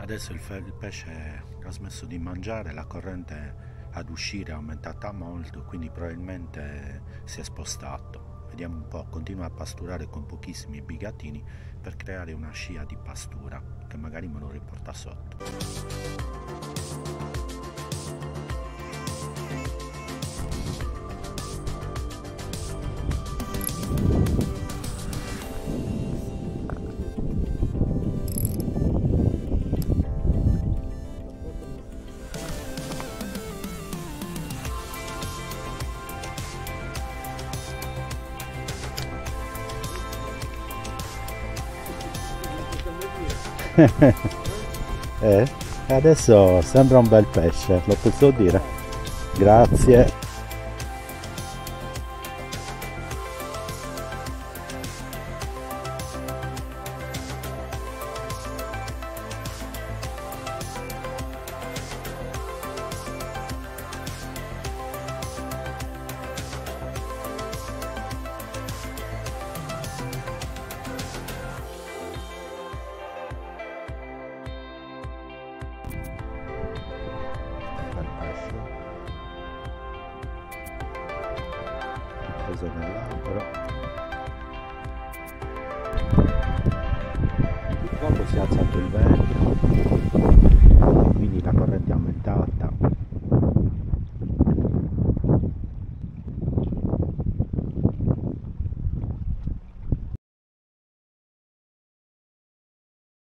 Adesso il pesce ha smesso di mangiare, la corrente ad uscire è aumentata molto, quindi probabilmente si è spostato. Vediamo un po', continua a pasturare con pochissimi bigatini per creare una scia di pastura che magari me lo riporta sotto. Adesso sembra un bel pesce, lo posso dire. Grazie. Preso nell'albero. Dopo si è alzato il vento.